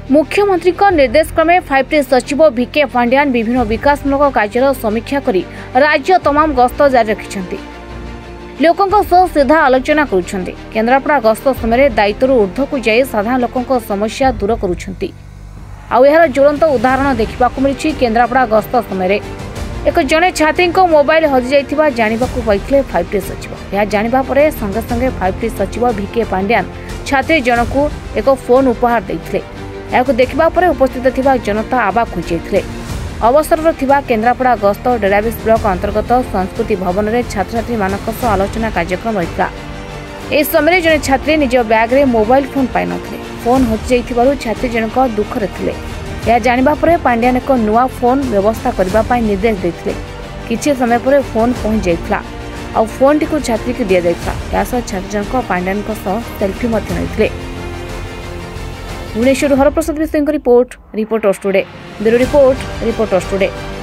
मुख्यमंत्री निर्देश क्रमे 5T सचिव भिके पांड्यान विभिन्न विकासमूलक कार्यर समीक्षा कर राज्य तमाम गस्त जारी रखिंट लोकों सह सीधा आलोचना करुछंती। केन्द्रापड़ा गस्त समय दायित्व ऊर्ध्व को जाई साधारण लोकों समस्या दूर करुछंती। यार ज्वलंत उदाहरण देखा मिली। केन्द्रापड़ा गस्त समय एक जड़े छात्री मोबाइल हजि जाइथिबा जानिबाकु पाइथिले 5T सचिव। यह जानिबा परे संगे संगे 5T सचिव भिके पांड्यान छात्री जनकु एक फोन उपहार देइथिले। याकु देखिबा परे उपस्थित थिबा जनता आबाक हो जाइथिले। अवसर थिबा केन्द्रापड़ा गस्त डेराबेस ब्लॉक अंतर्गत संस्कृति भवन में छात्र छात्री मानक सह आलोचना कार्यक्रम रहिता। ए समय जने छात्री निज बैग रे मोबाइल फोन पाइ नथिले। फोन हजि जाइथिबारु छात्री जनक दुखरे थिले। यह जानिबा परे पांड्यान एक नुआ फोन व्यवस्था करबा पाइ निर्देश देथिले। किछि समय परे फोन पहुंच जाइथिला आ फोन टी को छात्री को दिया जाइथिला। यासह छात्री जनक पांड्यान सह सेल्फी मध्य नैथिले। भुवनेश्वर हरप्रसाद विषय Reporters Today. Bureau report Reporters today.